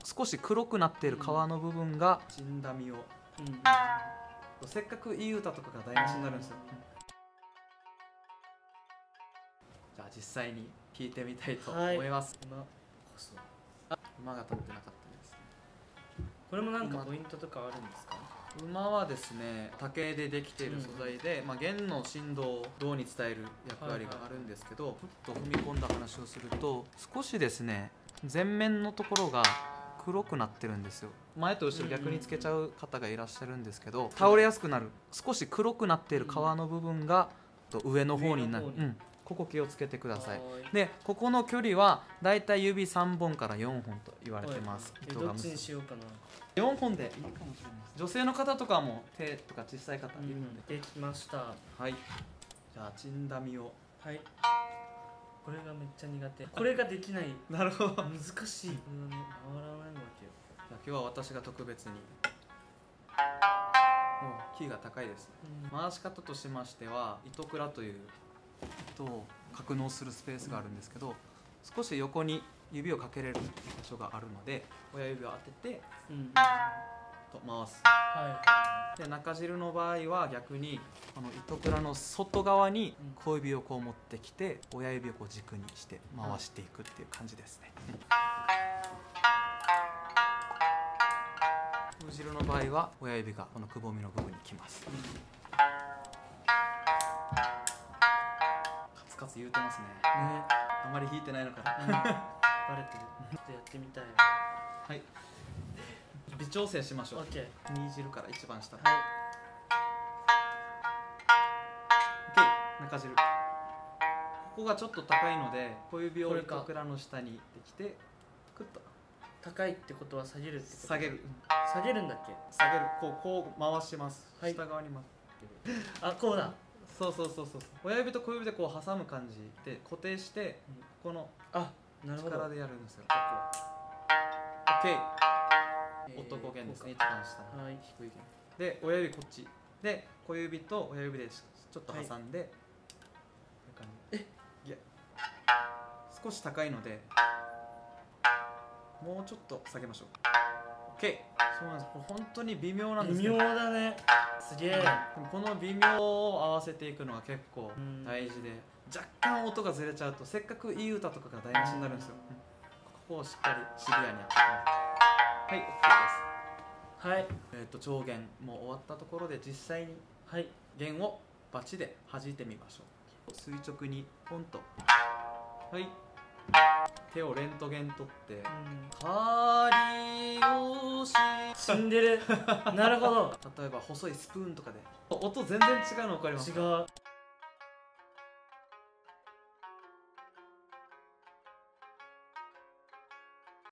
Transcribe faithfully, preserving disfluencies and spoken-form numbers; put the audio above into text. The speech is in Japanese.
少し黒くなっている皮の部分が死んだ実を、うん、せっかくいい歌とかが台無しになるんですよ、うん、じゃあ実際に聞いてみたいと思います。 馬こそ馬が立ってなかったですね。 これもなんかポイントとかあるんですか？ 馬はですね、竹でできている素材で、うん、まあ、弦の振動を銅に伝える役割があるんですけど、はいはい、ちょっと踏み込んだ話をすると少しですね、前面のところが黒くなってるんですよ。前と後ろ逆につけちゃう方がいらっしゃるんですけど、倒れやすくなる、少し黒くなっている皮の部分が上の方になる、うん、ここ気をつけてください。でここの距離はだいたい指さんぼんからよんほんと言われてます。 糸がどっちにしようかな。 よんほんでいいかもしれないです。女性の方とかも手とか小さい方いるので、 うん、できました。 はい、じゃあチンダミを、 はい、これがめっちゃ苦手。これができない。 なるほど、 難しい。これがね、回らないわけよ。 じゃあ今日は私が特別に、もうキーが高いですね、うん、回し方としましては糸倉という糸を格納するスペースがあるんですけど、少し横に指をかけれる場所があるので、親指を当てて、うん、と回す、はい、で中汁の場合は逆にこの糸倉の外側に小指をこう持ってきて、親指をこう軸にして回していくっていう感じですね、うん、風汁の場合は親指がこのくぼみの部分にきます、うん、カツカツ言うてますね。ね、あまり弾いてないのかな、うん、バレてる。ちょっとやってみたい。はい、微調整しましょう。煮汁から一番下。はい、OK、中汁。ここがちょっと高いので小指を糸倉の下にできてクッと。 高いってことは下げるってこと？ 下げる。 下げるんだっけ？ 下げる。こうこう回します。はい、下側に回ってる。 あ、こうだ。そうそうそうそう。親指と小指でこう挟む感じで固定して、この力でやるんですよ。OK。男弦ですね、一番下の低い弦で、親指こっちで小指と親指でちょっと挟んで、こういう感じ。え、いや、少し高いのでもうちょっと下げましょう。 OK。 そうなんです。これ本当に微妙なんですけど、 微妙だね。すげえ。でもこの微妙を合わせていくのが結構大事で、若干音がずれちゃうとせっかくいい歌とかが台無しになるんですよ。ここをしっかりシビアにやっていきます。はい、OK です。はい、えっと上弦もう終わったところで実際に、はい、弦をバチで弾いてみましょう。垂直にポンと、はい、手をレントゲン取って、かりおし死んでるなるほど。 例えば細いスプーンとかで音全然違うの分かりますか？ 違う。